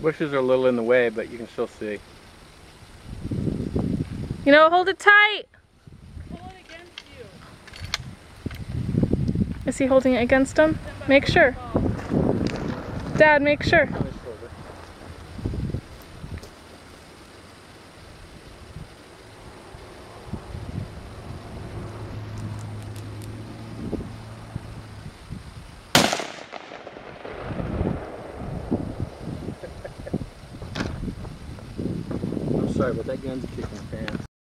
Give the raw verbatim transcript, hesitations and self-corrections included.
Bushes are a little in the way, but you can still see. You know, hold it tight. Pull it against you. Is he holding it against him? Make sure. Dad, make sure. I'm sorry, but that gun's kicking.